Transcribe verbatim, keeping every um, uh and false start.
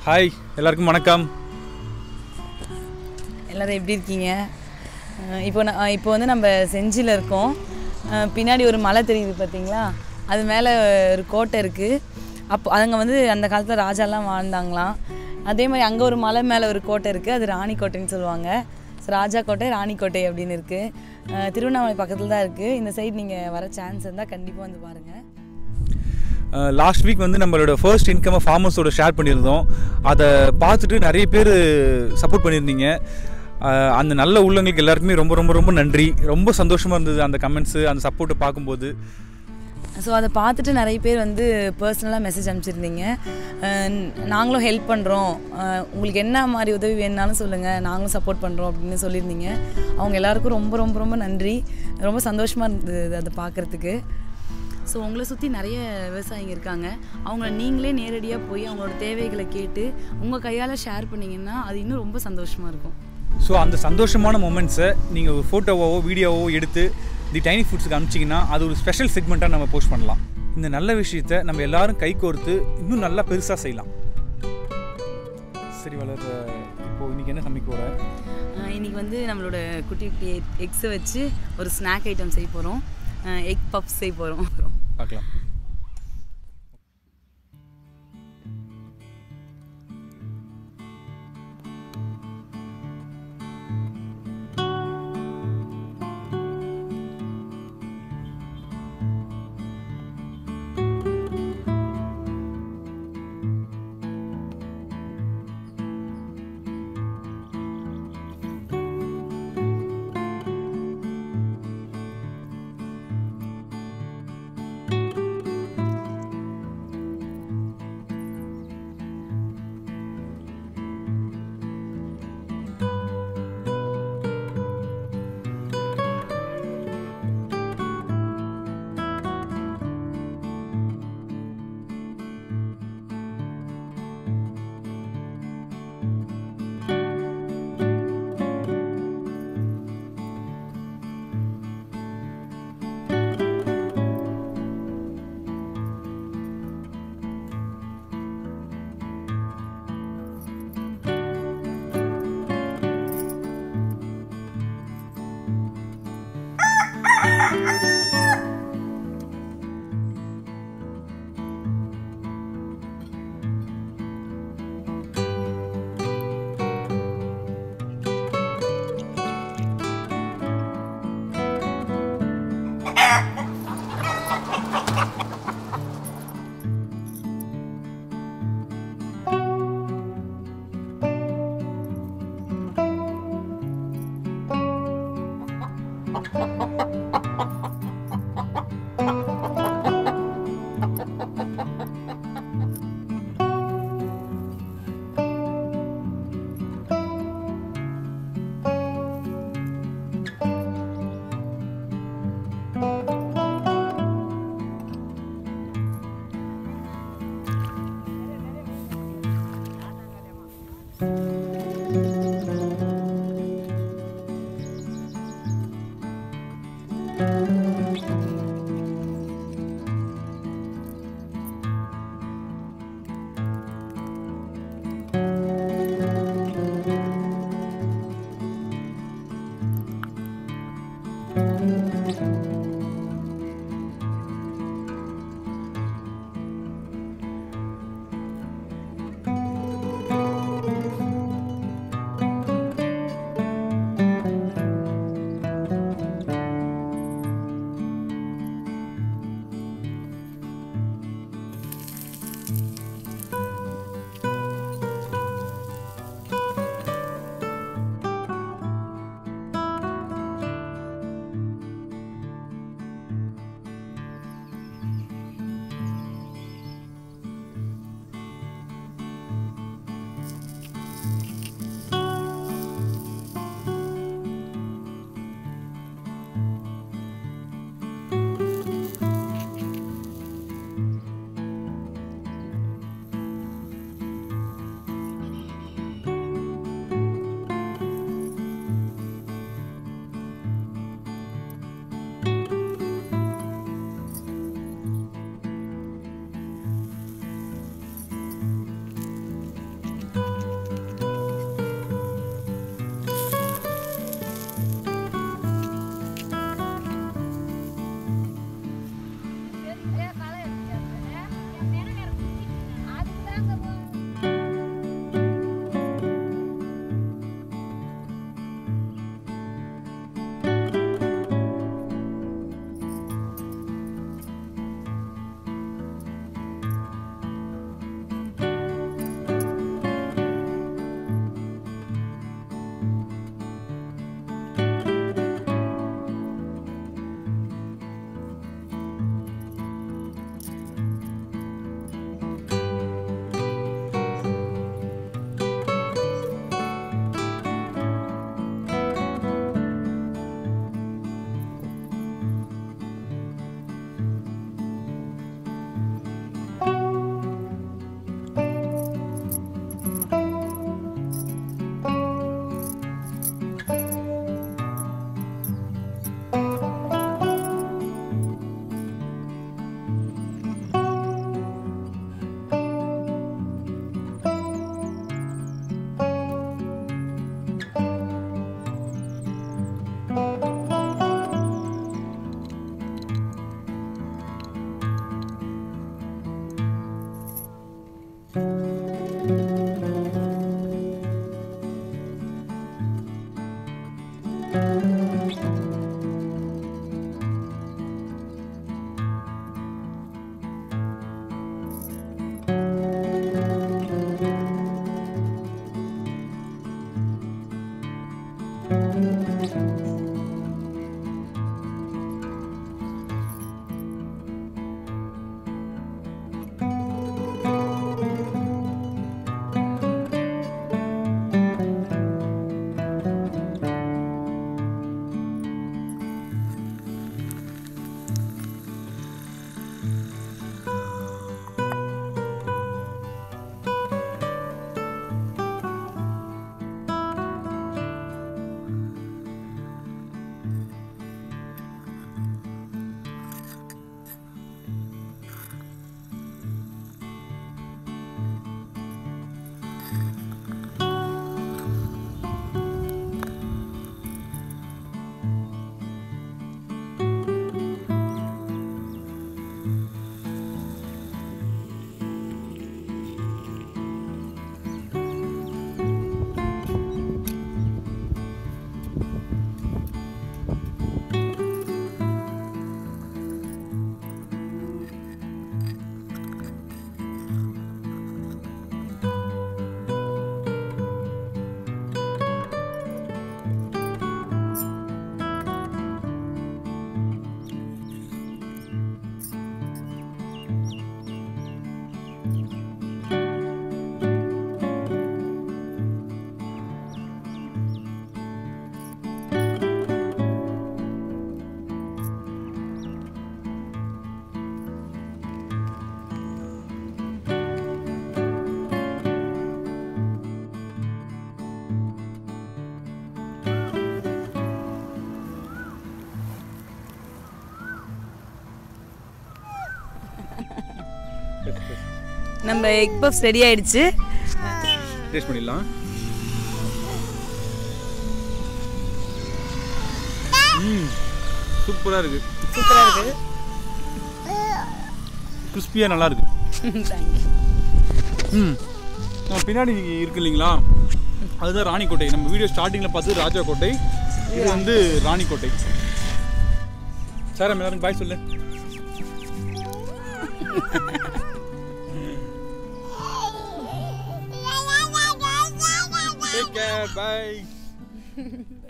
Hi எல்லாருக்கும் வணக்கம். எல்லோரும் எப்படி இருக்கீங்க? இப்போ நான் இப்போ வந்து நம்ம செஞ்சியில் இருக்கோம். பின்னாடி ஒரு மலை தெரியுது பார்த்தீங்களா? அது மேலே ஒரு கோட்டை இருக்குது. அப்போ அங்கே வந்து அந்த காலத்தில் ராஜாலாம் வாழ்ந்தாங்களாம். அதே மாதிரி அங்கே ஒரு மலை மேலே ஒரு கோட்டை இருக்குது. அது ராணி கோட்டைன்னு சொல்லுவாங்க. ராஜா கோட்டை, ராணி கோட்டை அப்படின்னு இருக்குது. திருவண்ணாமலை பக்கத்தில் தான் இருக்குது. இந்த சைடு நீங்கள் வர சான்ஸ் இருந்தால் கண்டிப்பாக வந்து பாருங்கள். லாஸ்ட் வீக் வந்து நம்மளோட ஃபர்ஸ்ட் இன்கம்மை ஃபார்மர்ஸோட ஷேர் பண்ணியிருந்தோம். அதை பார்த்துட்டு நிறைய பேர் சப்போர்ட் பண்ணியிருந்தீங்க. அந்த நல்ல உள்ளங்களுக்கு எல்லாருக்குமே ரொம்ப ரொம்ப ரொம்ப நன்றி. ரொம்ப சந்தோஷமாக இருந்தது அந்த கமெண்ட்ஸு, அந்த சப்போர்ட்டை பார்க்கும்போது. ஸோ அதை பார்த்துட்டு நிறைய பேர் வந்து பர்சனலாக மெசேஜ் அனுப்பிச்சிருந்தீங்க. நாங்களும் ஹெல்ப் பண்ணுறோம், உங்களுக்கு என்ன மாதிரி உதவி வேணுனாலும் சொல்லுங்கள், நாங்களும் சப்போர்ட் பண்ணுறோம் அப்படின்னு சொல்லியிருந்தீங்க. அவங்க எல்லாருக்கும் ரொம்ப ரொம்ப ரொம்ப நன்றி. ரொம்ப சந்தோஷமாக இருந்தது அதை பார்க்குறதுக்கு. ஸோ உங்களை சுற்றி நிறைய விவசாயிங்க இருக்காங்க. அவங்கள நீங்களே நேரடியாக போய் அவங்களோட தேவைகளை கேட்டு உங்கள் கையால் ஷேர் பண்ணிங்கன்னா அது இன்னும் ரொம்ப சந்தோஷமாக இருக்கும். ஸோ அந்த சந்தோஷமான மொமெண்ட்ஸை நீங்கள் ஒரு ஃபோட்டோவோ வீடியோவோ எடுத்து தி டைனி ஃபுட்ஸுக்கு அனுப்பிச்சிங்கன்னா அது ஒரு ஸ்பெஷல் செக்மெண்ட்டாக நம்ம போஸ்ட் பண்ணலாம். இந்த நல்ல விஷயத்தை நம்ம எல்லோரும் கை கோர்த்து இன்னும் நல்லா பெருசாக செய்யலாம். சரி வளர், இப்போது இன்றைக்கி என்ன சமைக்க போகிற? இன்றைக்கி வந்து நம்மளோட குட்டி குட்டி எக்ஸை வச்சு ஒரு ஸ்நாக் ஐட்டம் செய்ய போகிறோம். எக் பப்ஸ் செய்ய போகிறோம். பார்க்கலாம். நம்ம எக் பஃப்ஸ் ரெடி ஆயிடுச்சு. டேஸ்ட் பண்ணிடலாம். ம் சூப்பராக இருக்கு. சூப்பராக இருக்கு. கிறிஸ்பியாக நல்லா இருக்கு. ம் பின்னாடி இருக்கு இல்லைங்களா, அதுதான் ராணிக்கோட்டை. நம்ம வீடியோ ஸ்டார்டிங்கில் பார்த்து ராஜா கோட்டை, இது வந்து ராணிக்கோட்டை. சார் எல்லாரும் பாய் சொல்லு. Take care, bye.